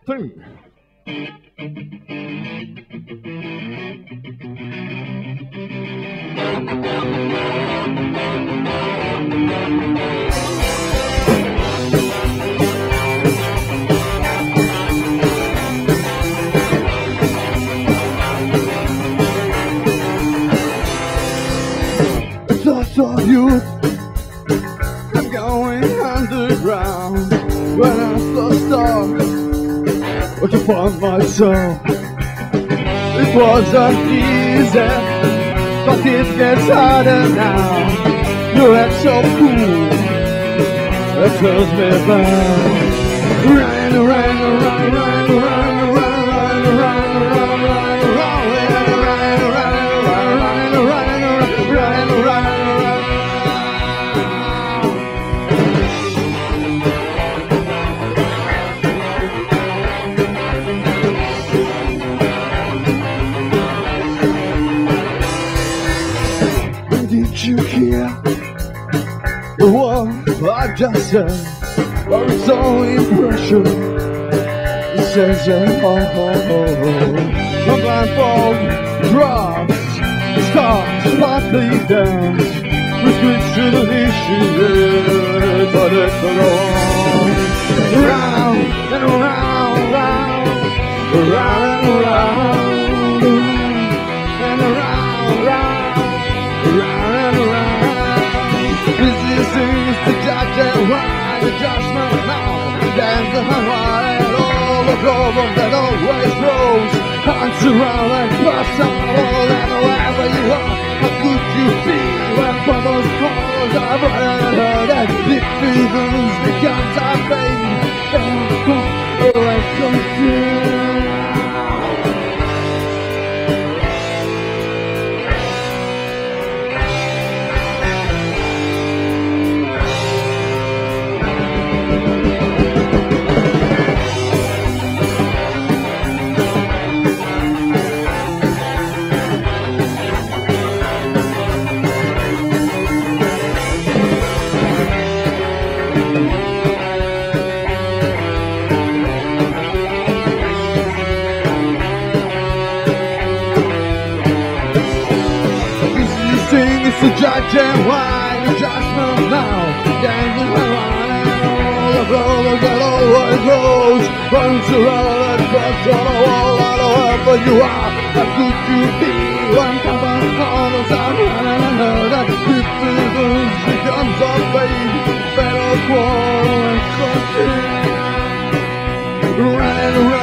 3. Thoughts of youth, I'm going underground. When I first started to find myself, it wasn't easy, but it gets harder now. You act so cool, it turns me back. Run, run, run, run, run, run, run, run, run, did you hear what I just said? Well, it's all impression. It says my blindfold drops, starts slightly dance. We switch to the issue, but it's wrong. Round and around, round, round and around, and around, round and around. This is the judge and why the judgment now. There's the high and all the problem that always grows. Hands around and pass all and wherever you are. How could you be when bubbles falls? I've heard that it feels becomes our fate. And come it's the judge and why the judgment now. Dancing around all the brothers that always goes. Runs around and cross on the wall, all the wherever you are. How could you be when Papa calls out and heard that it becomes our fate. Better quarrel and continue. Running around.